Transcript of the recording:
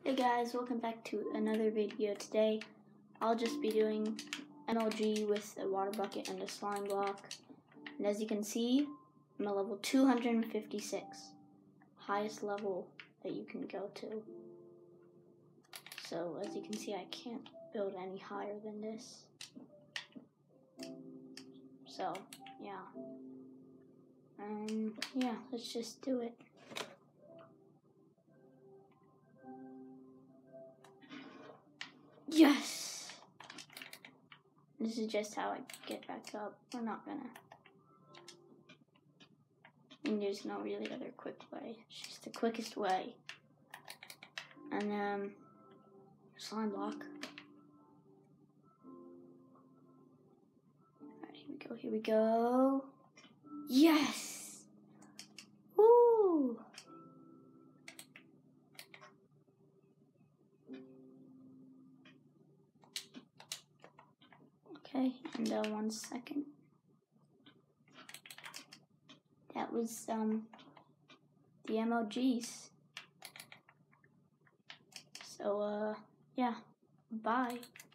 Hey guys, welcome back to another video. Today I'll just be doing MLG with a water bucket and a slime block. And as you can see, I'm at level 256. Highest level that you can go to. So as you can see, I can't build any higher than this. So yeah. Yeah, let's just do it. Yes! This is just how I get back up. We're not gonna. And there's no really other quick way. It's just the quickest way. And slime block. Alright, here we go. Yes! Woo! Okay, and 1 second. That was the MLGs. So yeah, bye.